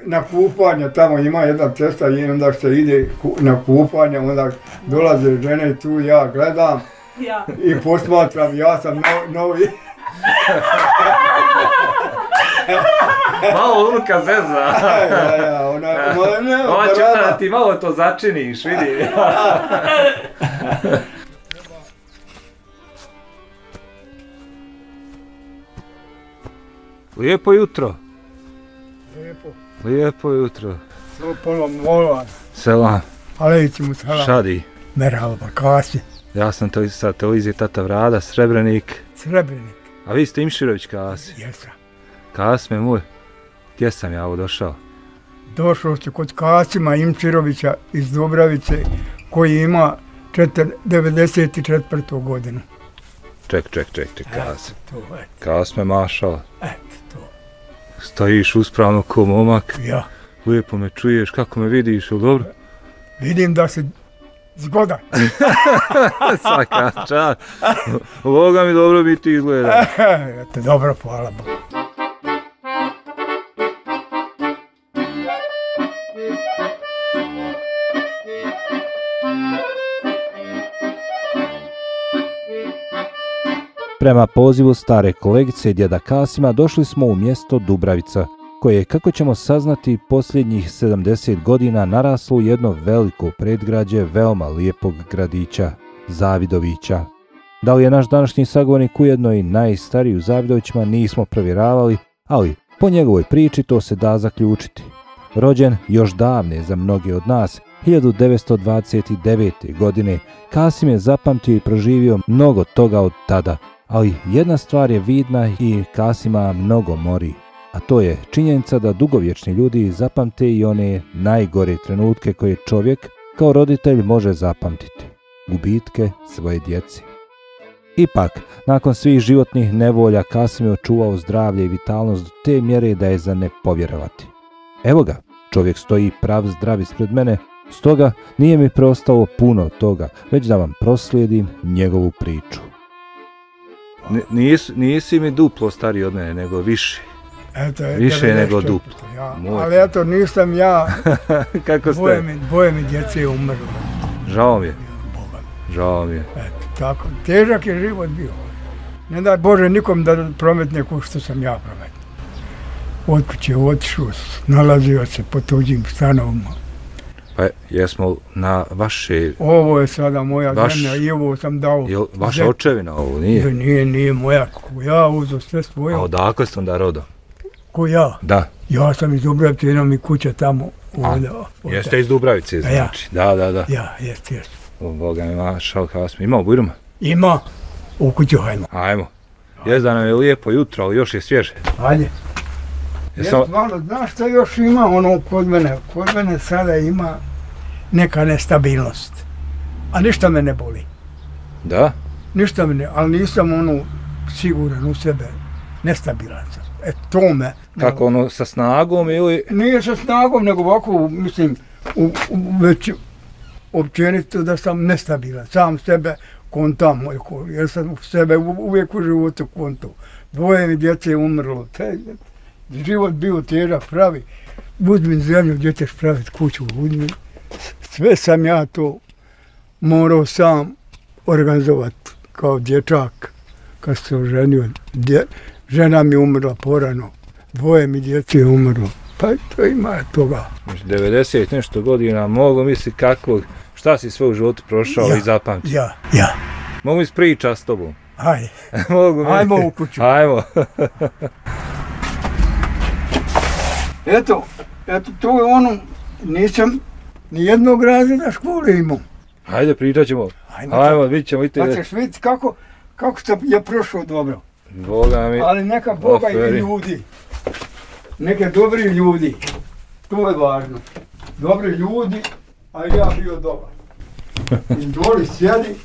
na kupanje, tamo ima jedna cesta i onda se ide na kupanje, onda dolaze žene i tu ja gledam i posmatram, ja sam novi. Malo unuka zeza. Ova će da ti malo to začiniš, vidi. Lijepo jutro. Lijepo jutro. Molan. Selam. Alejkum selam. Šadi. Merhaba, kasi. Ja sam to sa televizije Tata Vrada, Srebrenik. Srebrenik. A vi ste Imširović Kasi? Jesam. Kasme moj. Gdje sam ja ovo došao? Došao se kod Kasima Imširovića iz Dubravice koji ima 94. godinu. Ček, Kasim. Kasme mašala. Eto to. Stojiš uspravno ko momak. Ja. Lijepo me čuješ, kako me vidiš, ili dobro? Vidim da si zgodan. Svaka čast. Boga mi dobro biti izgleda. Eto, dobro, hvala Bogu. Prema pozivu stare kolegice i djeda Kasima došli smo u mjesto Dubravica, koje je, kako ćemo saznati, posljednjih 70 godina naraslo u jedno veliko predgrađe veoma lijepog gradića, Zavidovića. Da li je naš današnji sagovornik ujedno i najstariji u Zavidovićima nismo provjeravali, ali po njegovoj priči to se da zaključiti. Rođen još davne za mnoge od nas, 1929. godine, Kasim je zapamtio i proživio mnogo toga od tada, ali jedna stvar je vidna i Kasima mnogo mori, a to je činjenica da dugovječni ljudi zapamte i one najgore trenutke koje čovjek kao roditelj može zapamtiti, gubitke svoje djece. Ipak, nakon svih životnih nevolja Kasim je očuvao zdravlje i vitalnost do te mjere da je za ne povjerovati. Evo ga, čovjek stoji prav zdrav ispred mene, stoga nije mi preostalo puno toga, već da vam proslijedim njegovu priču. Nisi mi duplo stariji od mene, nego više. Više nego duplo. Ali eto, nisam ja. Kako ste? Dvoje mi djece je umrlo. Žao mi je. Žao mi je. Eto, tako. Težak je život bio. Ne daj Bože nikom da prometne ko što sam ja prometio. Od kuće otišao, nalazio se po tuđim stanovima. Pa jesmo na vaše... Ovo je sada moja zemlja i ovo sam dao... Je vaša očevina ovo, nije? Nije moja. Ko ja uzeo sve svoje. A odakle ste onda rodom? Ko ja? Da. Ja sam iz Dubravice, jedna mi kuća tamo. Jeste iz Dubravice, znači? Da. Ja, jeste. Boga mi mašal, kada smo imao bujruma? Ima. U kuću hajmo. Ajmo. Jest da nam je lijepo jutro, ali još je svježe. Ajde. Malo, znaš što još ima ono kod mene? Kod mene sada ima neka nestabilnost. A ništa me ne boli. Da? Ništa me ne, ali nisam ono siguran u sebe. Nestabilan sam. To me... Kako ono, sa snagom ili... Nije sa snagom, nego ovako, mislim, već općenito da sam nestabilan. Sam sebe kontam, jer sam u sebe uvijek u životu kontu. Dvoje mi djece je umrlo. Život bio težak, pravi. Uzmi zemlju, gdje ćeš praviti kuću, uzmi. Sve sam ja to morao sam organizovati kao dječak. Kad se oženio, žena mi umrla porano, dvoje mi djece je umrlo. Pa to ima toga. 90 nešto godina, mogu misliti kakvog, šta si sve u životu prošao i zapamtio? Ja. Mogu mi pričati s tobom? Ajde. Ajmo u kuću. Ajmo. Eto, to je ono, nisam nijednog razreda škole imao. Hajde, pričat ćemo. Ajmo, vidit ćemo. Pa ćeš vidjeti kako sam ja prošao dobro. Boga mi. Ali neka Boga i ljudi. Neke dobri ljudi. To je važno. Dobri ljudi, a ja bio dobar. I doli sjedi.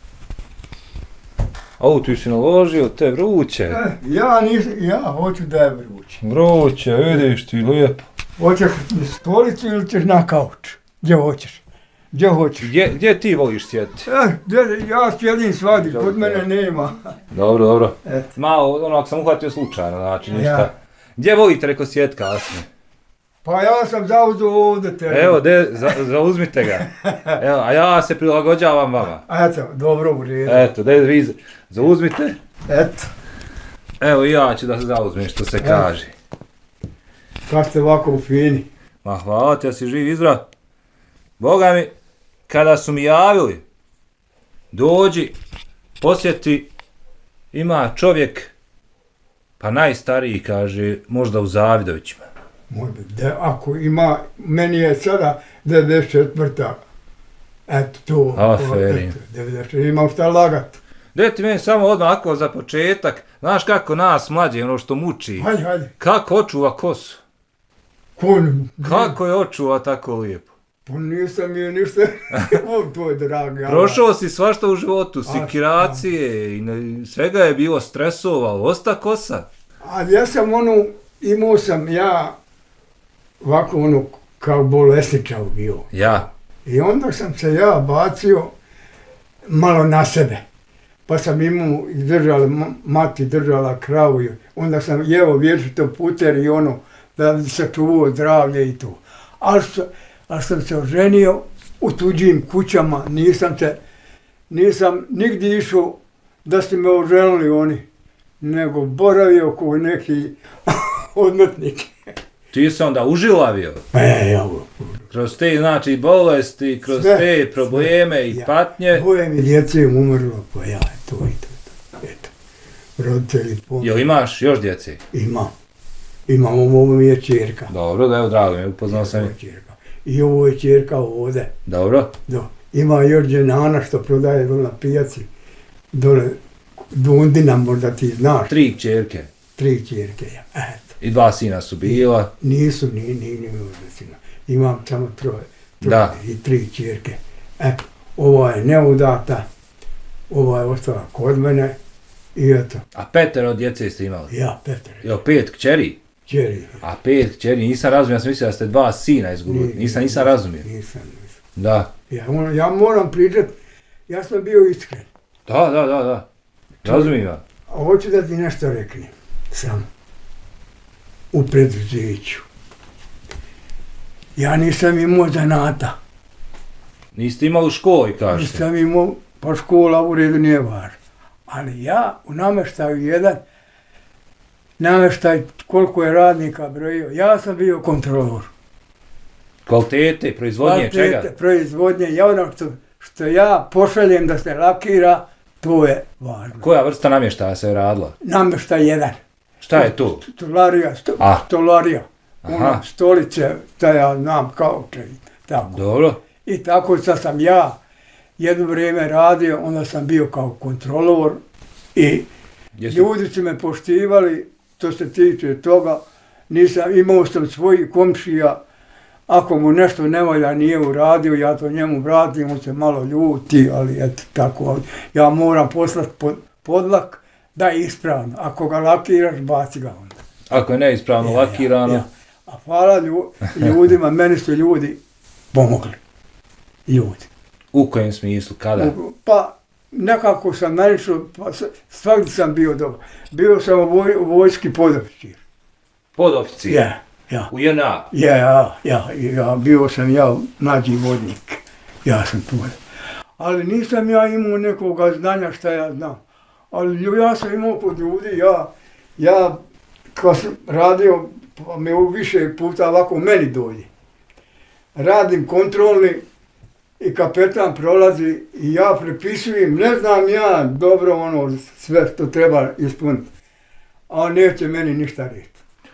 Au, ti si naložio te vruće. Ja hoću da je vruće. Vruće, vidiš ti lijepo. Hoćeš na stolicu ili ćeš na kauč? Gdje hoćeš? Gdje ti voliš sjediti? Ja sjedim svadi, kod mene nema. Dobro. Malo, ako sam uhvatio slučajno, znači ništa. Gdje volite, reko, sjediti kasnije? Pa ja sam zauzeo ovdje tebe. Evo, zauzmite ga. Evo, a ja se prilagođavam vama. Eto, dobro u redu. Eto, vi zauzmite. Eto. Evo i ja ću da se zauzmem, što se kaže. Kad ste ovako fini. Ma hvala ti, ja si živ i zdrav. Boga mi, kada su mi javili, dođi, posjeti, ima čovjek, pa najstariji, kaže, možda u Zavidovićima. Ako ima, meni je sada 94. Eto to. Aferi. 94. Imam šta lagat. Gdje ti meni samo odmah ako za početak, znaš kako nas mlađe, ono što muči. Hajde. Kako očuva kosu? Kako je očuva tako lijepo? Pa nisam je ništa, to je dragi. Prošao si svašta u životu, sikiracije i svega je bilo stresova, ali osta kosa. Ali ja sam imao sam ja ovako kao bolesničar bio. Ja. I onda sam se ja bacio malo na sebe. Pa sam imao, mati držala kravu, onda sam jeo vječito puter i da bi se čuvao zdravlje i to. Ali sam se oženio u tuđim kućama, nisam nigdje išao da ste me oženili oni, nego boravio kao neki odmetnik. Ti se onda užilavio? Kroz te, znači, bolesti, kroz te probleme i patnje. Dvoje mi djece umrlo, pa ja, to i to. Eto, roditelji pomoći. Jel imaš još djece? Imam, ovo mi je čerka. Dobro, da evo, drago mi, upoznao sam je. I ovo je čerka ovdje. Dobro. Ima još dženana što prodaje dole na pijaci. Dole, Dundina, možda ti znaš. 3 kćerke. 3 kćerke, ja. Eto. I 2 sina su bila. Nisu, nije sina. Imam samo 3 i 3 kćerke. Eto, ova je neudata, ova je ostala kod mene i eto. A 5 djece ste imali? Ja, 5. Jel 5 kćeri? Kćeri. A 5 kćeri, nisam razumio, ja sam mislio da ste 2 sina izgubili. Nisam razumio. Nisam. Da. Ja moram pričat, ja sam bio iskren. Da. Razumijem ja. A hoću da ti nešto reknem, samo. U preduzeću. Ja nisam imao zanata. Niste imali u školi, kažete? Nisam imao, pa škola u redu nije važna. Ali ja u nameštaju nameštaj koliko je radnika brojio, ja sam bio kontrolor. Kvalitete, proizvodnje, čega? Proizvodnje, ja što ja pošaljem da se lakira, to je važno. Koja vrsta namještaja se je radila? Namještaj 1. Šta je to? Stolarija. Stolice, da ja znam kauče. Dobro. I tako sam ja jedno vrijeme radio, onda sam bio kao kontrolor i ljudi su me poštivali, to se tiče toga, imao sam svojih komšija, ako mu nešto ne valja nije uradio, ja to njemu vratim, on se malo ljuti, ali eto tako, ja moram poslati podlak da je ispravno, ako ga lakiraš, baci ga onda. Ako je neispravno lakirano. Ja. A hvala ljudima, meni su ljudi pomogli. Ljudi. U kojem smislu, kada? Pa nekako sam naišao, pa svakdje sam bio dobro. Bio sam u vojski podoficir. Podoficir? Ja. U JNA? Ja, bio sam mlađi vodnik. Ja sam podoficir. Ali nisam ja imao nekoga znanja šta ja znam. Ali ja sam imao pod ljudi, ja kad sam radio, pa me više puta ovako meni dođe. Radim kontrolni i kapetan prolazi i ja prepisujem, ne znam ja dobro sve što treba ispuniti. A on neće meni ništa reći.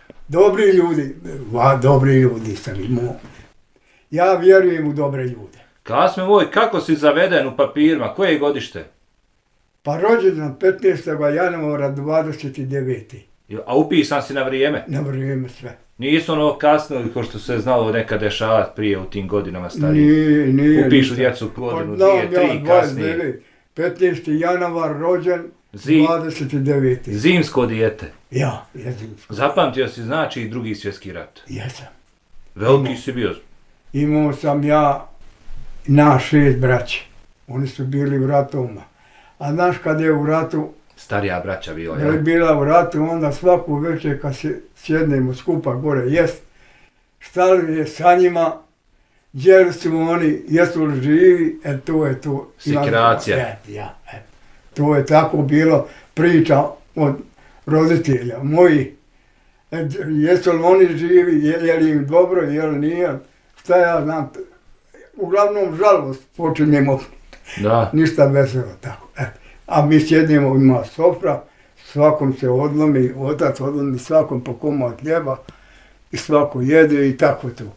Dobri ljudi sam imao. Ja vjerujem u dobre ljude. Kasme moj, kako si zaveden u papirima, koje godište? Pa rođen sam 15. januara 29. A upisan si na vrijeme? Na vrijeme sve. Nisu kasno, ko što se znalo nekad dešavati prije u tim godinama stariji? Nije. Upišu djecu godinu, 2, 3 kasnije. 15. januar rođen, 29. Zimsko dijete? Ja zimsko. Zapamtio si znači i Drugi svjetski rat? Jesam. Veliki si bio? Imao sam ja na 6 braća. Oni su bili u ratovima. A znaš kad je u ratu... Starija braća bila, jel? Bila u ratu, onda svaku večer kad se sjednemo skupa gore jest, stali je sa njima, gdje su oni, jesu li živi, to je to. Sekiracija. To je tako bilo priča od roditelja mojih. Jesu li oni živi, je li im dobro, je li nije, šta ja znam. Uglavnom žalost počinjemo, ništa veselo tako. A mi sjedimo, ima sofra, svakom se odlomi, otac odlomi svakom po komad hljeba i svako jede i tako to.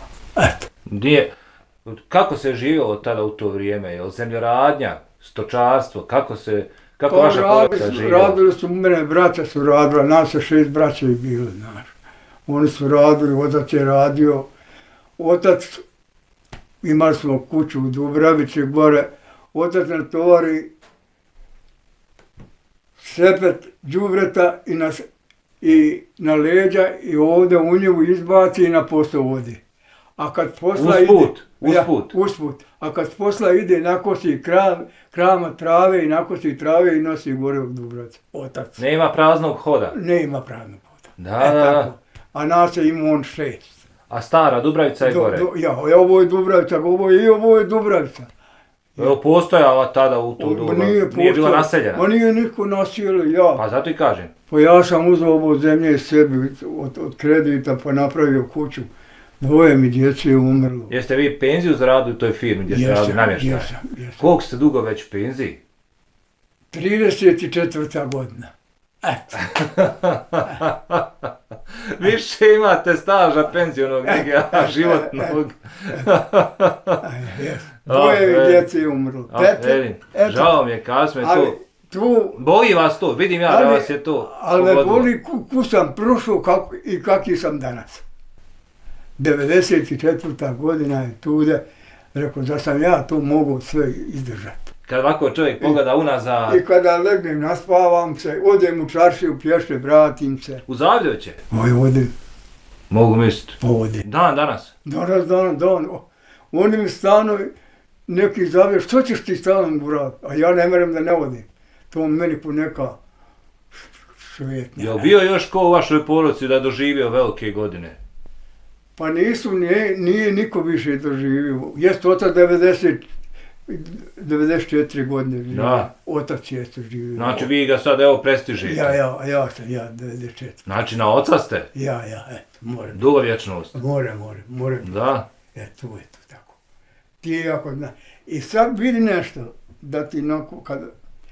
Kako se živjelo tada u to vrijeme? Je li zemljoradnja, stočarstvo, kako vaša porodica živjela? Radili su, mene braća su radila, nas je 6 braća i bili, znaš. Oni su radili, otac je radio. Otac, imali smo kuću u Dubravici gore, otac natovari sepet đubreta i na leđa i ovdje u njevu izbaci i na posao vodi. A kad posla usput. A kad posla ide nakosi krama trave i nakosi trave i nosi gore u Dubravcu. Otac. Nema praznog hoda. Nema praznog hoda. Da. A nas je imao on 6. A stara Dubravica je gore? Ovo je Dubravica, ovo je Dubravica. Evo postojala tada u to doba, nije bila naseljena? Ma nije niko naselio, Pa zato i kažem. Pa ja sam uzeo ovo zemlje sebi od kredita pa napravio kuću. 2 mi djece je umrlo. Jeste vi penziju zaradili u toj firmi gdje ste radili namještaj? Jesam. Koliko ste dugo već u penziji? 34. godina. Eto. Više imate staža penzionog nego životnog. 2 mi djece je umrlo. Žao mi je, Kasme, to. Boli vas to, vidim ja da vas je to pogodilo. Ali me boli ku sam prošao i kakvi sam danas. 94. godina je tude, rekao da sam ja to mogu sve izdržati. Kad ovako čovjek pogleda unazad... I kada legnem, naspavam se, odem u čaršiju, pješe, vratim se. U Zavljoće? Odem. Mogu misliti. Odem. Danas? Dan. Oni mi stanovi, neki zove, što ćeš ti stanom uraditi? A ja ne meram da ne odim. To meni po neka švetnja. Jel bio još ko u vašoj porodici da je doživio velike godine? Pa nije niko više doživio. Jest otac 94 godine živio. Da. Otac jeste živio. Znači vi ga sad evo prestižite. Ja sam 94. Znači na oca ste? Ja, eto, moram. Dugovječnost? Moram. Da. To je to tako. Ti ako zna. I sad vidi nešto, da ti kad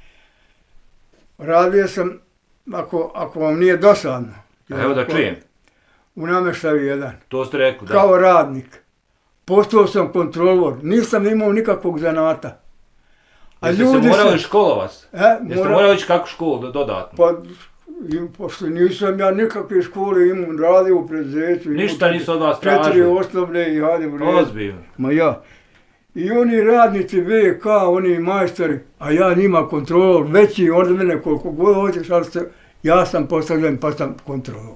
radio sam, ako vam nije dosadno. Evo da čujem. U namještaju jedan. To ste rekli, da. Kao radnik. Postao sam kontrolor. Nisam imao nikakvog zanata. Jeste se morali školovati? Jeste morali ići kakvu školu dodatno? Pa, pošto nisam ja nikakve škole imao, radio u preduzeću. Ništa nisu od vas tražili? 4 osnovne i hajde vredi. Ozbiljno. Ma ja. I oni radnici VK, oni majstori, a ja njima kontrolor, veći od mene koliko god hoćeš, ali ja sam postavljen pa sam kontrolor.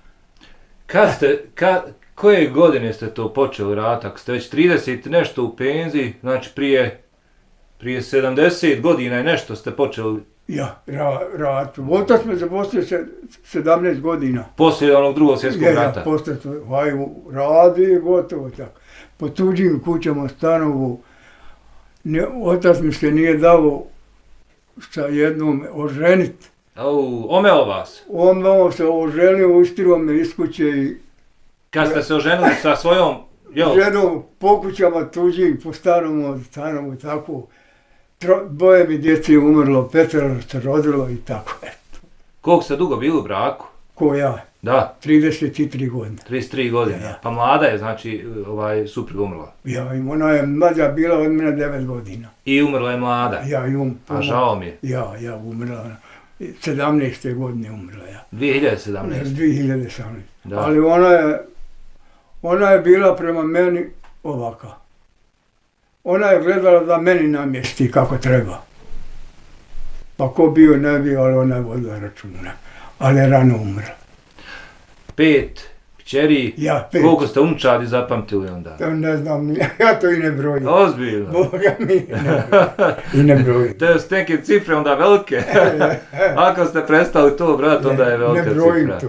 Koje godine ste to počeli raditi? Ako ste već 30 nešto u penziji, znači prije 70 godina i nešto ste počeli... Ja, raditi. Otac me zaposlio 17 godina. Poslije onog Drugog svjetskog rata? Ja, poslije radi i gotovo tako. Po tuđim kućama, stanovu, otac mi se nije dao sa jednom oženiti. Omeo vas? Omeo se oženio, istirio me iz kuće i... Kad ste se oženili sa svojom... Ženom po kućama tuđim, po stanovu, tako. 2 mi djece je umrlo, 5 se rodilo i tako. Koliko ste dugo bili u braku? Ko ja? Da. 33 godine. 33 godine. Ja. Pa mlada je, znači, supruga umrla. Ja, ona je mlađa bila od mene 9 godina. I umrla je mlada? Ja, a žao mi je. Ja, umrla. 17. godine umrla, ja. 2017? 2017. Da. Ali ona je bila prema meni ovaka. Ona je gledala da meni namjesti kako treba. Pa ko bio ne bio, ali ona je vodila računa. Ali je rano umrla. 5 kćeri, ja, 5. Koliko ste unčadi zapamtili onda? To ne znam, ja to i ne brojim. Ozbiljno? Boga mi, i ne brojim. To su neke cifre onda velike. Ako ste prestali to, brat, onda je velika cifra. Ne brojim to.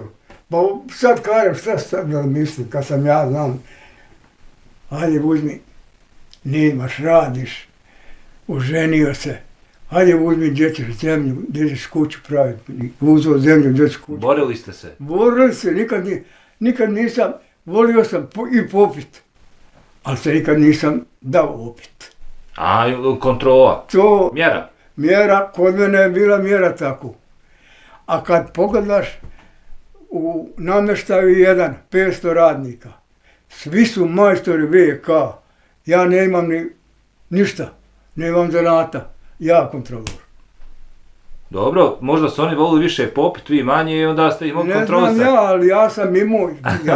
Pa sad kažem šta sad da mislim, kad sam ja znam, hajde uzmi, nemaš, radiš, oženio se, hajde uzmi gdje ćeš zemlju, gdje ćeš kuću praviti, uzeo zemlju, gdje ćeš kuću. Borili ste se? Borili se, nikad nisam, volio sam i popit, ali se nikad nisam dao opit. A, kontrola? To, Mjera? Kod mene je bila mjera tako. A kad pogledaš, u namještaju jedan, 500 radnika, svi su majstori VK, ja nemam ništa, nemam zanata, ja kontrolor. Dobro, možda su oni volili više popit, vi manje i onda ste ih mogli kontrolisati. Ne znam ja, ali ja sam imao,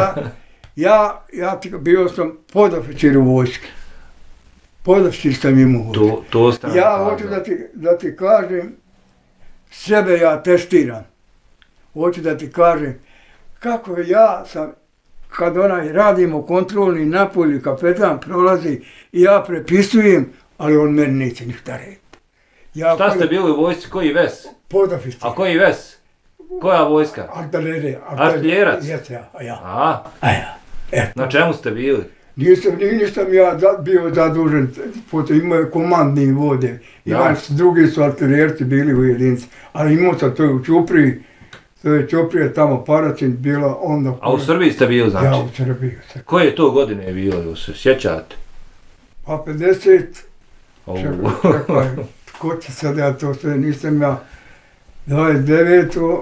ja bio sam podoficir u vojski. Podoficir sam imao. Ja hoću da ti kažem, sebe ja testiram. Hoću da ti kažem, kako ja sam, kad radimo kontrolni napolju, kapetan prolazi i ja prepisujem, ali on meni neće ništa reći. Šta ste bili u vojsci, koji ves? Podoficir. A koji ves? Koja vojska? Artiljerac? Ja. Na čemu ste bili? Nisam ja bio zadužen, imao je komandni vode, drugi su artiljerci bili u jedinci, ali imao sam to u Ćupriji, to je Ćuprija tamo Paraćin bila onda... A u Srbiji ste bili znači? Ja, u Srbiji. Koje to godine je bilo, se sjećate? Pa 50... Čekaj, ko će sad ja to sve, nisam ja 29.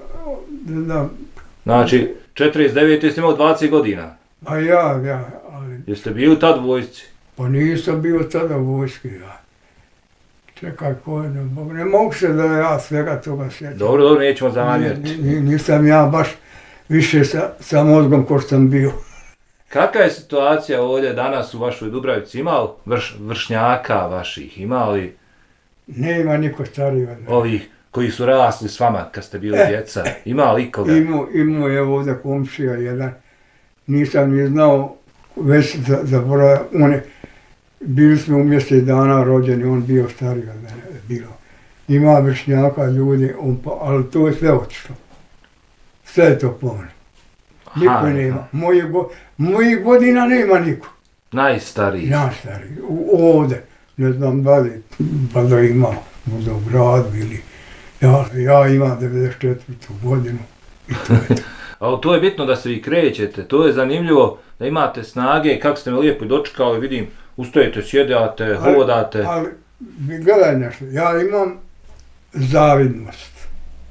Znači, 49. ste imali 20 godina? A ja, ali... Jeste bili tad u vojsci? Pa nisam bio tada u vojski, ja. Čekaj, ne mogu se da ja svega toga sjećam. Dobro, nećemo zamjeriti. Nisam ja baš više sa mozgom ko što sam bio. Kakva je situacija ovdje danas u vašoj Dubravici? Ima li vršnjaka vaših? Ima li... Nema niko stariji od mene. Ovih koji su rasli s vama kad ste bili djeca? Ima li ikoga? Imao je ovdje komšija jedan. Nisam ni znao, već zaboravio. Bili smo u mjesec dana rođeni, on bio stariji od mene. Ima vršnjaka ljudi, ali to je sve otišlo. Sve je to pomeno. Niko nema. Mojih godina nema niko. Najstariji? Najstariji. Ovdje. Ne znam da li, pa da ima možda u gradu ili... Ja imam 94. godinu i to je to. Ali to je bitno da se vi krećete, to je zanimljivo da imate snage, kako ste me lijepo dočekali, vidim, ustojete, sjedate, hodate. Ali, gledaj nešto, ja imam zavidnost.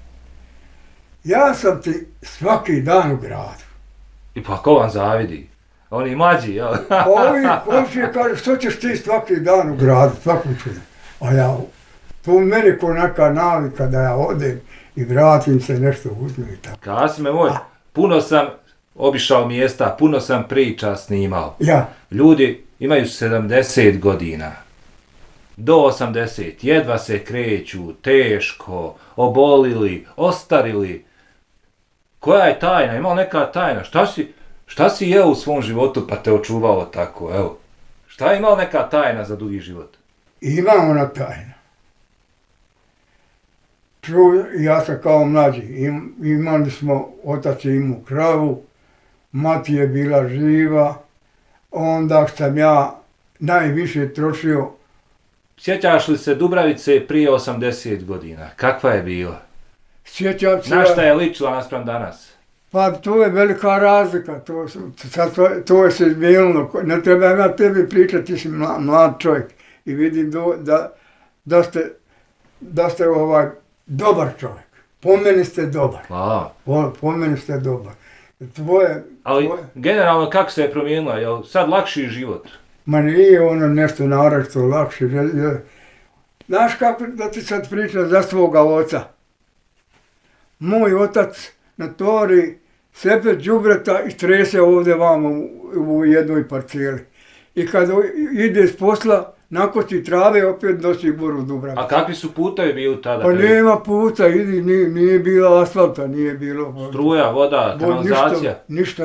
Ja sam ti svaki dan u gradu. I pa ko vam zavidi? Oni mlađi, jel? Ovi komšije kažu, što ćeš ti svaki dan u gradu, svaki čudan. A ja, to u meni ko neka navika da ja odem i vratim se nešto uzmem i tako. Kasime moj, puno sam obišao mjesta, puno sam priča snimao. Ja. Ljudi imaju 70 godina, do 80, jedva se kreću, teško, obolili, ostarili. Koja je tajna? Ima li neka tajna? Šta si jeo u svom životu pa te očuvao tako, evo? Šta je imao neka tajna za dugi život? Ima ona tajna. Ja sam kao mlađi, imali smo, otac je imao kravu, mati je bila živa, onda sam ja najviše trošio. Sjećaš li se Dubravice prije 80 godina? Kakva je bila? Sjećam se... Na šta je ličila naspram danas? Pa to je velika razlika, to je se izmijenilo, ne treba ja tebi pričati, ti si mlad čovjek i vidim da ste dobar čovjek, po meni ste dobar, po meni ste dobar. Ali generalno kako se je promijenila, je li sad lakši život? Ma nije ono nešto naravno lakše, znaš kako da ti sad pričam za svoga oca? Moj otac natori sebe đubreta i trese ovdje vamo u jednoj parceli. I kad ide s posla, nakosi trave, opet nosi boru Dubravicu. A kakvi su putevi bili tada? Pa nema puta, nije bilo asfalta, nije bilo... Struja, voda, kanalizacija? Ništa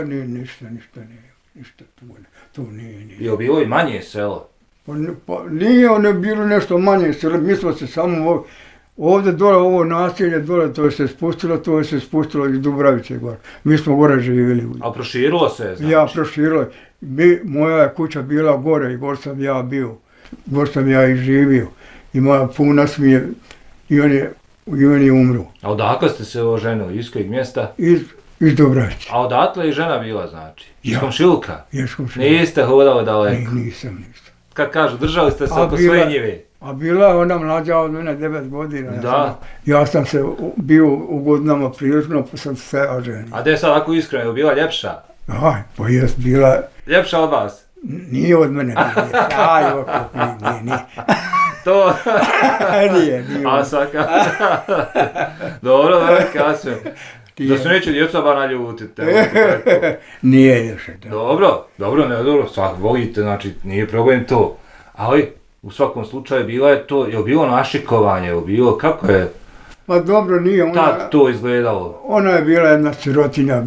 to nije. Je bilo i manje selo? Pa nije ono bilo nešto manje selo, mi smo se samo Ovdje dole, ovo naselje dole, to se spustilo iz Dubravice gore. Mi smo gore živjeli. A proširilo se, znači? Ja proširilo. Moja je kuća bila gore i gore sam ja bio. Gore sam ja i živio. I moja punac mi je, i on je umro. A odakle ste se oženili? Iz kojeg mjesta? Iz Dubravice. A odatle je žena bila, znači? Iz Ja. komšiluka? Iz komšiluka. Niste hodali daleko? Nisam. Kad kažu, držali ste se oko svoje njive? A bila je ona mlađa od mene 9 godina. Da. Ja sam se bio u godinama prilično, pa sam se oženio. A gdje sad ako iskreno, je bila ljepša? Aj, pa jest bila, Ljepša od vas? nije od mene, nije. To... Nije. A svaka... Dobro, Kasim. Da se neće djeca bar naljutite. Nije još. Dobro, svak volite, znači nije problem to. Ali, u svakom slučaju bilo je to, je bilo našikovanje, je bilo, kako je Pa dobro, nije tad to izgledalo? Ona je bila jedna sirotinja,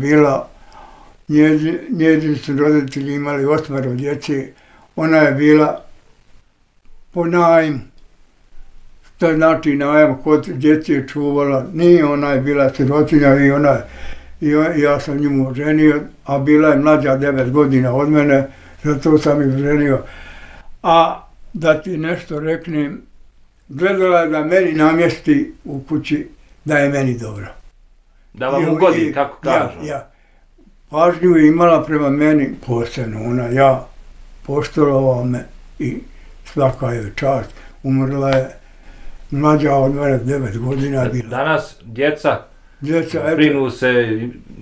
njezini su roditelji imali 8 djece, ona je bila po najmu. To znači najam, kod djece je čuvala, nije, ona je bila sirotinja i ja sam nju oženio, a bila je mlađa 9 godina od mene, zato sam ih oženio. A da ti nešto reknem, gledala je da meni namjesti u kući da je meni dobro. Da vam ugodi, kako kažu? Ja. Pažnju je imala prema meni posebno, ja poštovala me i svaka je čast. Umrla je mlađa od mene 9 godina bila. Danas djeca brinu se,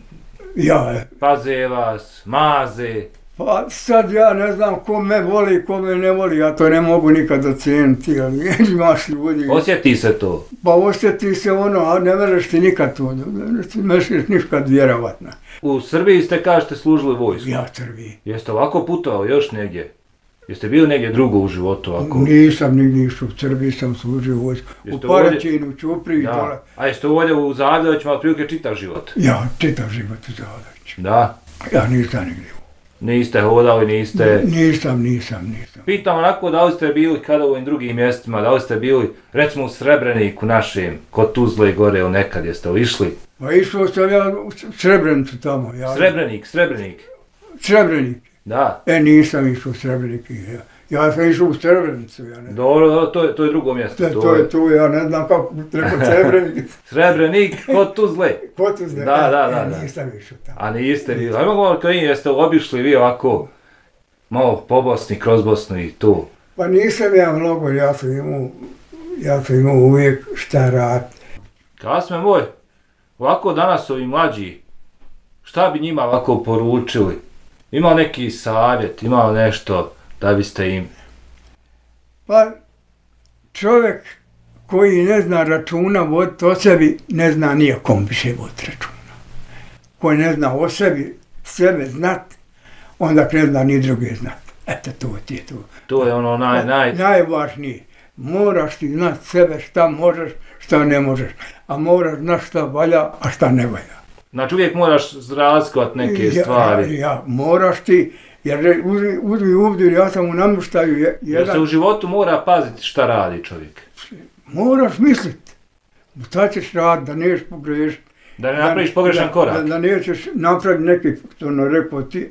paze vas, maze. Pa sad ja ne znam ko me voli, ko me ne voli, ja to ne mogu nikad oceniti, ali imaš ljudi. Osjeti se to? Pa osjeti se a ne možeš ti nikad to, ne možeš nikad vjerovatno. U Srbiji ste, kažete, služili vojsku? Ja, Srbiji. Jeste ovako putovali još negdje? Jeste bili negdje drugo u životu ovako? Nisam nigdje išao, u Srbiji sam služio vojsku. U Paraćinu, Ćupri i dole. A jeste ovdje u Zadovićima otprilike čitav život? Ja, čitav život u Zadoviću. Da? Ja nisam nigdje. Niste hodali, niste... Nisam. Pitam onako da li ste bili kada u ovim drugim mjestima, da li ste bili recimo u Srebreniku našem, kod Tuzle gore ili nekad jeste li išli? Pa išao sam ja u Srebrenicu tamo. Srebrenik. Da. Nisam išao u Srebrenik. Ja sam išao u Srebrenicu. Dobro, to je drugo mjesto. To je tu, ja ne znam kako rekao Srebrenik. Srebrenik, kod Tuzle. Kod Tuzle, da. Nisam išao tamo. A niste bili. Ajmo govoriti kao jeste obišli vi ovako, malo po Bosni, kroz Bosnu i tu. Pa nisam ja mnogo, ja sam imao uvijek šta rad. Kasme moj, ovako danas ovi mlađi, šta bi njima ovako poručili? Imao neki savjet, imao nešto da biste im... Pa čovjek koji ne zna računa voditi o sebi, ne zna nijakom više voditi računa. Koji ne zna o sebi, sebe znat, onda ne zna ni druge znat. Eto, to ti je to. To je ono najvažnije. Moraš ti znat sebe šta možeš, šta ne možeš. A moraš znat šta valja, a šta ne valja. Znači uvijek moraš razlikovati neke stvari. Moraš ti, jer uzmi ubdir, ja sam u namještaju jedan... Jer se u životu mora paziti šta radi čovjek. Moraš misliti. Šta ćeš raditi, da nećeš pogrešiti. Da ne napraviš pogrešan korak. Da nećeš napraviti neki, rekao ti,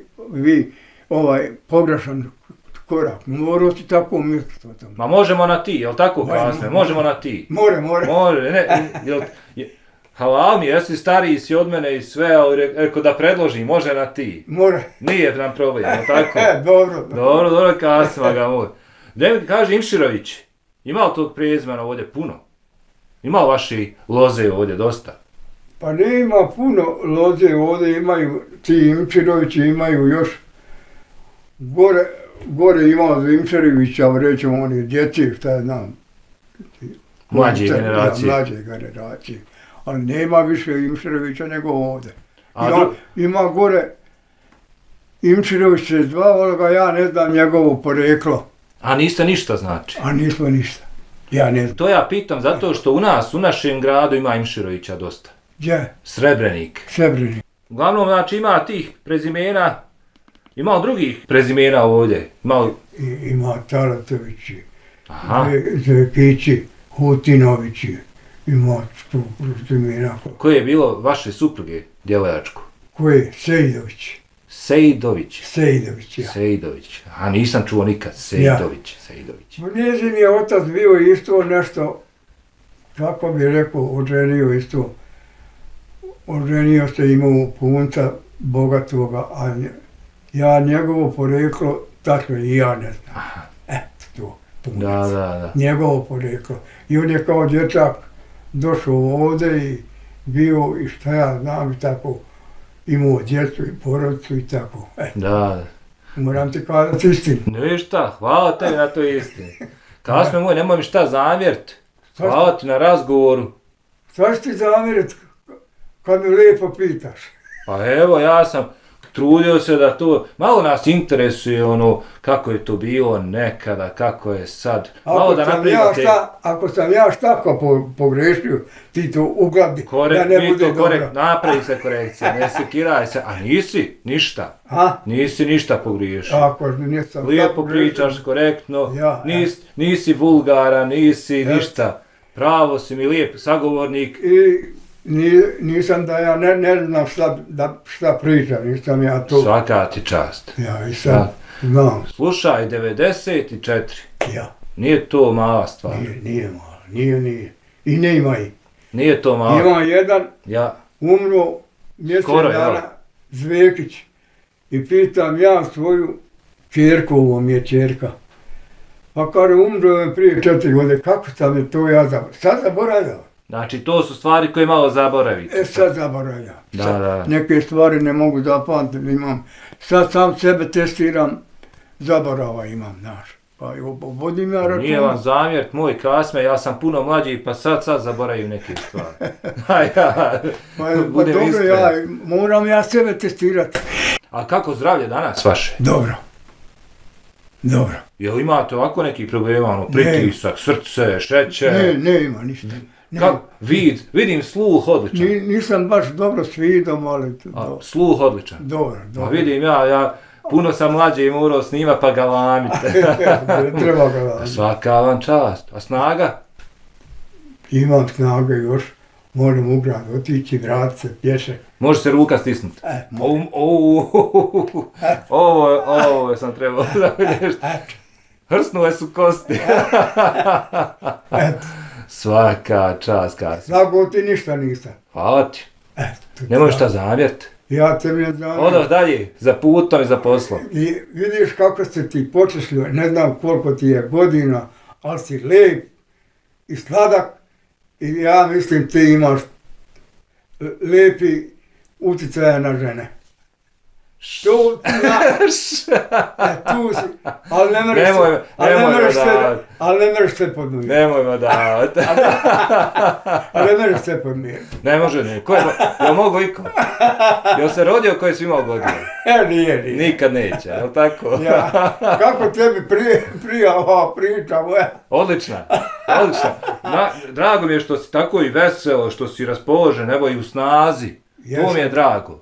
pogrešan korak. Morao ti tako misliti o tom. Ma možemo na ti, jel tako Kasme? Možemo na ti. More. Halal mi, jesi stariji si od mene i sve, ali rekao da predložim, može na ti. More. Nije nam problem, jel tako? Dobro. Dobro, Kasma ga moj. Kaže Imširović, ima li tog prezimena ovdje puno? Ima li vaši loze ovdje dosta? Pa ne ima puno loze ovdje, imaju, ti Imširovići imaju još. Gore ima Imširovića, rećemo oni djeci, šta ja znam. Mlađe generacije. Ali nema više Imširovića nego ovdje. Ima gore Imširović se zvao, ja ne znam njegovo poreklo. A niste ništa znači? A nismo ništa. Ja ne znam. To ja pitam zato što u našem gradu ima Imširovića dosta. Gdje? Srebrenik. Uglavnom, znači ima tih prezimena, ima drugih prezimena ovdje. Ima Talatovići, Zekići, Hutinovići, Ima tu prezimenako. Koje je bilo vaše supruge, djevojačko? Koje? Sejdović. Sejdović. Sejdović, ja. Sejdović. A nisam čuo nikad. Sejdović. Sejdović. Njezin je otac bio isto nešto, kako bi rekao, oženio isto. Oženio se, imao punca bogatoga, a ja njegovo poreklo, tako i ja ne znam. Eto to, punac. Da. Njegovo poreklo. I on je kao dječak došao ovdje i bio i šta ja znam i tako, imao djecu i porodicu i tako. Da. Moram ti kazati istinu. Ništa, hvala tebi na toj istini. Kasme moj, nemoj mi šta zamjeriti. Hvala ti na razgovoru. Šta će ti zamjeriti kad me lijepo pitaš? Pa evo, ja sam trudio se da to, malo nas interesuje ono, kako je to bilo nekada, kako je sad. Malo da napravimo te... Ako sam ja šta pogrešio, ti to ugladi, da ne bude dobro. Napravi se korekcija, ne sekiraj se, a nisi ništa. Nisi ništa pogriješio. Ako nisam lijepo pričaš, korektno, nisi vulgaran, nisi ništa. Pravo si mi lijep sagovornik. Nisam da ja ne znam šta pričam, nisam ja to... Svaka ti čast. Ja i sad znam. Slušaj, 94. Ja. Nije to mala stvar. Nije mala, nije. I ne ima i. Nije to mala. Ima jedan, umro mjesec dana, Zvekić. I pitam ja svoju čerku, ovo mi je čerka. Pa kaže, umro je prije 4 godine, kako sam je to ja zaboravio? Sad zaboravljam. Znači, to su stvari koje malo zaboravite. Sad zaboravljam. Da. Neke stvari ne mogu zapamtiti, imam. Sad sam sebe testiram, zaborava imam, znaš. Pa vodim ja račun. Nije vam zamjer, moj Kasme, ja sam puno mlađi, pa sad zaboravim neke stvari. Pa dobro, moram ja sebe testirati. A kako zdravlje danas vaše? Dobro. Jel imate ovako neki problema, pritisak, srce, šećer? Ne ima ništa. Vidim sluh odličan. Nisam baš dobro s vidom, ali... Sluh odličan. Dobro. A vidim ja puno sam mlađe i morao snima pa galamite. Treba galamiti. Svaka vam čast. A snaga? Imam snage još. Moram u grad otići, vratiti se, pješe. Može se ruka stisnuti. Ovo sam trebao zavidjeti. Hrsnule su kosti. Svaka čast, Kasme. Znago ti ništa nisam. Hvala ti. Nemoj šta zamjeriti. Ja te mi je zamjeriti. Odo dalje, za putom i za poslom. I vidiš kako se ti počešljio, ne znam koliko ti je godina, ali si lijep i sladak. I ja mislim ti imaš lijepi utjecaje na žene. Tu si, ali ne mereš sve podmiriti. Nemojmo davati. Ali ne mereš sve podmiriti. Ne može, ne. Jel mogu iko? Jel se rodio koji si imao godinu? Nije. Nikad neće, jel tako? Kako tebi prija ova priča moja? Odlična. Drago mi je što si tako i veselo, što si raspoložen, evo i u snazi. To mi je drago.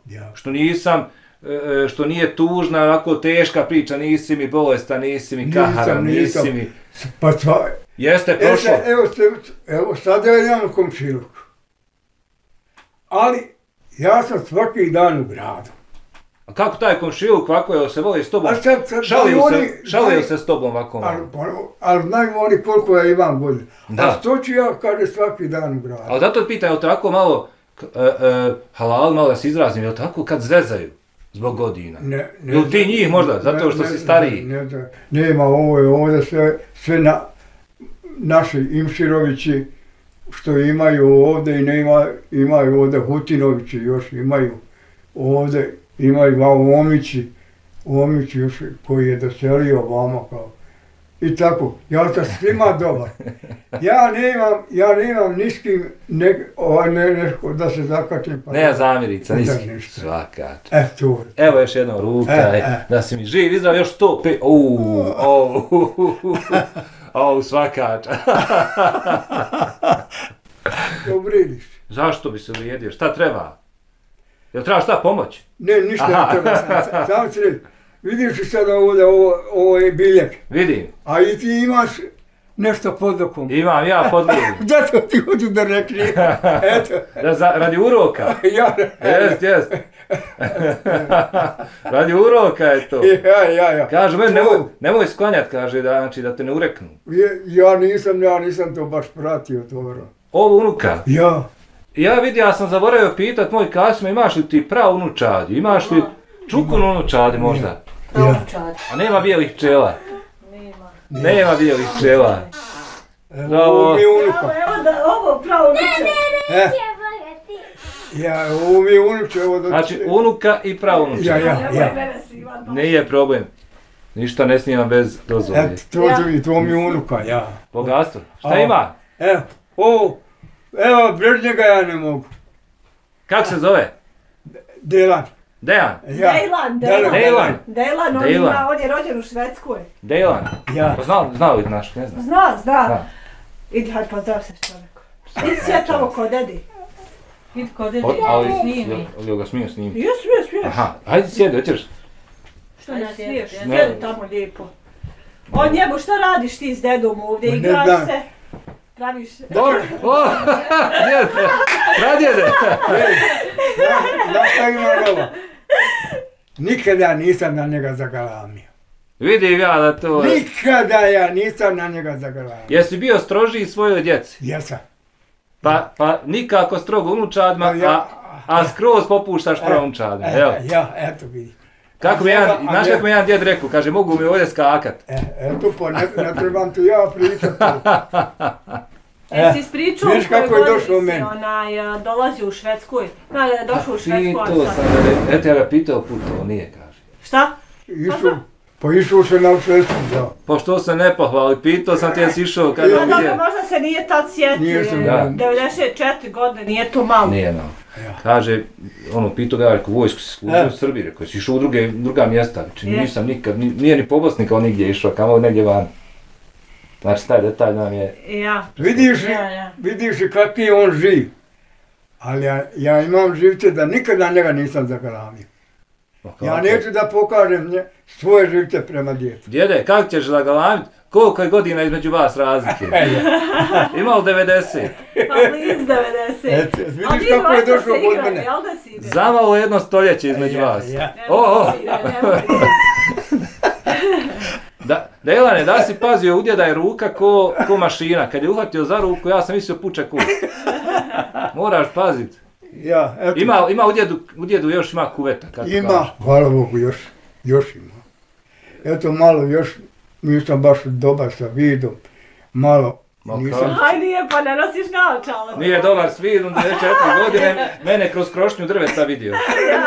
Što nije tužna, ovako teška priča, nisi mi bolestan, nisi mi kaharan, nisi mi... Pa jeste prošlo. Evo sad ja imam komšiluk. Ali ja sam svaki dan u gradu. A kako taj komšiluk ovako je se voli s tobom? Šalio se s tobom ovako malo? Ali znaju oni koliko ja imam godina. A što ću ja kaže svaki dan u gradu? Ali zato pitam, je li tako malo halal, malo da se izrazim, je li tako kad zvezaju? Zbog godina. Ili ti njih možda, zato što si stariji? Nema, ovo je ovdje sve naši Imširovići što imaju ovdje i imaju ovdje Hutinovići još imaju ovdje, imaju Omići još koji je doselio vama kao. I tako, ja sam svima dobar. Ja nemam ni s kim da se zakačem. Ne zamirica, nisi. Svaka. Evo još jednom ruka, da si mi živ, izdrav još 105. Svakača. Ne uvrijediš. Zašto bi se uvrijedio? Šta treba? Jel treba šta pomoć? Ne, ništa ne treba. Samo ću reći. Vidiš li sada ovdje, ovo je biljak. Vidim. A i ti imaš nešto pod okom. Imam ja podlogu. Zato ti hoću da rekli. Eto. Radi uroka. Ja. Jest. Radi uroka je to. Ja. Kaže, meni nemoj sklanjat, kaže, da te ne ureknu. Ja nisam to baš pratio, to. Ovo unuka. Ja. Ja sam zaboravio pitat moj Kasima, imaš li ti prav unučadi, imaš li čukun unučadi možda? Unučadi. A nema bijelih pčela? Nema bijelih pčela. Ovo mi je unuka. Evo da ovo pravo unučadi. Ja, ovo mi je unuče. Znači unuka i prav unučadi. Ja. Nije problem. Ništa ne snimam bez dozvole. To mi je unuka, ja. Bogatstvo. Šta ima? Evo, Brežnjega ja ne mogu. Kako se zove? Dejan. Dejan. Dejan, on je rođen u Švedskoj. Dejan. Ja. Znao li naš, ne znam. Zna. Idi, hajde pozdrav se s čovjekom. Idi sve tamo kod dedi. Idi kod dedi, snimi. Ali ga smiju snimiti? Smiješ. Aha, hajde sjedi, hoćeš? Što ne smiješ? Sjedi tamo lijepo. On njemu, šta radiš ti s dedom ovdje? Igraš se? Praviš... Dobro! O! Pradjede! Znaš šta ima ovo? Nikada ja nisam na njega zagalamio. Vidim ja da to... Nikada ja nisam na njega zagalamio. Jesi bio strožiji svojoj djeci? Jesam. Pa nikako strogo unučadima, a skroz popuštaš pravunučadima, evo. Eto vidi. Znaš kako mi jedan djed rekao, kaže, mogu mi ovdje skakat. Eto pa, ne trebam ti ja pričati. Jesi ispričao vidiš kako je došlo meni. Dolazi u Švedskoj. Došao u Švedsku, a sad... Eto ja ga pitao puta, on nije, kaže. Šta? Išao se na Švedsku, da. Pa što se ne pohvali, pitao sam ti jesi išao kada vidje. vidje. Možda se nije tad sjetio, 94 godine, nije to malo. Nije malo. Kaže, pitao ga, rekao, vojsku si služio u Srbiji, rekao, si išao u druga mjesta, nisam nikad, nije ni po Bosni kao nigdje išao, kamo negdje van. Znači, taj detalj nam je... Vidiš kakvi je on živ. Ali ja imam živce da nikad na njega nisam zagalamio. Ja neću da pokažem svoje živce prema djecu. Djede, kako ćeš zagalamiti? Koliko je godina između vas razlike? Imao 90. Pa bliz 90. Vidiš kako je došlo kod mene. Zamalo jedno stoljeće između vas. Delane, da si pazio, u djeda je ruka ko mašina. Kad je uhvatio za ruku, ja sam mislio puče kut. Moraš paziti. Ima u djedu još ima kuveta. Ima, hvala Bogu, još ima. Eto malo još, nisam baš dobar sa vidom. Malo nisam... Aj nije, pa ne nosiš naočale. Nije dobar s vidom, 4 godine mene kroz krošnju drveta vidio.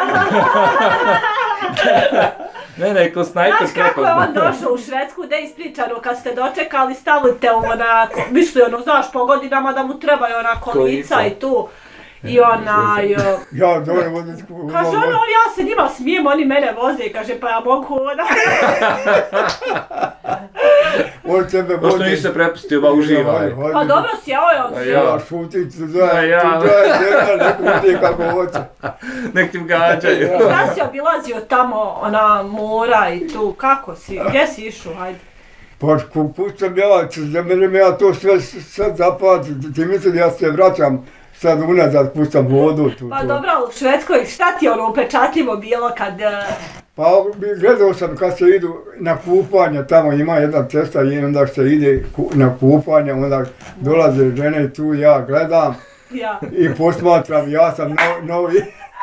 Mene je ko snajper prepoznao. Znaš kako je on došao u Švedsku, da je ispričano kad ste dočekali, stavite onako, misli znaš po godinama da mu trebaju onako lica i tu. I onaj... Ja dobro vozim skupo. Kaže ja se njima smijem, oni mene voze i kaže pa ja mogu hodati. On tebe vozi. Pošto nisi se prepustio, ba uživaj. Pa dobro si, evo je on si. Ja šuti, tu daje zemlja, neko vodi kako hoće. Nek ti gađaju. Šta si obilazio tamo, ona mora i tu, kako si, gdje si išao, hajde? Pa kud sam ja, za mene ja to sve sad zapamtim, ti misli da ja se vraćam sad unazad, pustam vodu tu. Pa dobro, u Švedskoj, šta ti ono upečatljivo bilo kad... Pa gledao sam kad se idu na kupanje, tamo ima jedna cesta i onda se ide na kupanje, onda dolaze žene i tu ja gledam i posmatram, ja sam novi.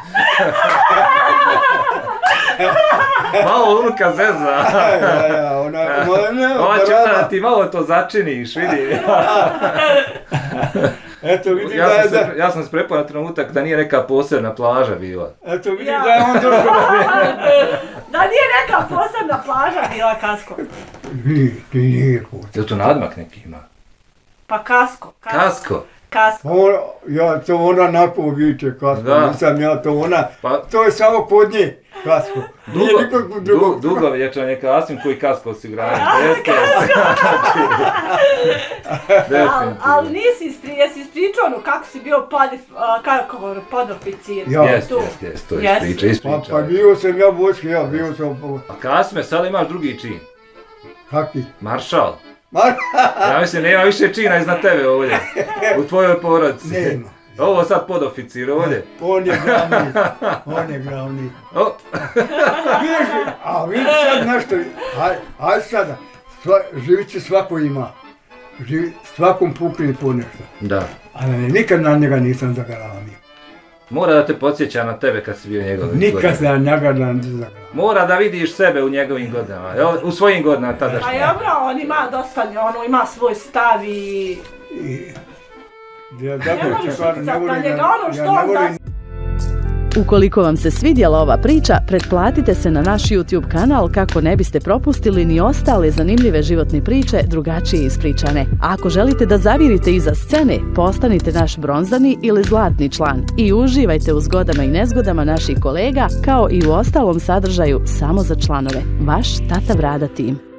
Malo unuka zeza. Ova će da ti malo to začiniš, vidi. Eto vidi da je... Ja sam se prepao na trenutak da nije neka posebna plaža bila. Eto vidi da je on došao. Da nije neka posebna plaža bila, Kasko. Nije. Je to nadmak neki ima? Pa Kasko. Kasko? Ja to ona nakon viče Kasko, nisam ja to ona, to je samo kod nje Kasko. Dugovječan je Kasim koji Kasko osiguranje. Ali jesi ispričao kako si bio podoficir? Jes, to je ispriča. Pa bio sam ja bio sam... A Kasime, sad imaš drugi čin. Kakvi? Maršal. Ja mislim, nema više čina iznad tebe ovdje, u tvojoj porodici. Nema. Ovo sad podoficir ovdje. On je glavni. O, A vidi sad nešto, aj sada, živice svako ima. Svakom pukne po nešto. da. Ali nikad na njega nisam zagaramio. Mora da te podsjeća na tebe kad si bio njegovim Nikad godinama. se na njega nisam zagaramio. Mora da vidiš sebe u njegovim godinama, jel? U svojim godinama A tadašnjim. dobro, on ima dosta, ono, ima svoj stav i... Ja Ne tako možeš ti kažem, utjecat ne na volim, njega, ono što ja ne on volim. Ukoliko vam se svidjela ova priča, pretplatite se na naš YouTube kanal kako ne biste propustili ni ostale zanimljive životne priče drugačije ispričane. A ako želite da zavirite iza scene, postanite naš bronzani ili zlatni član i uživajte u zgodama i nezgodama naših kolega kao i u ostalom sadržaju samo za članove. Vaš Tata Brada tim.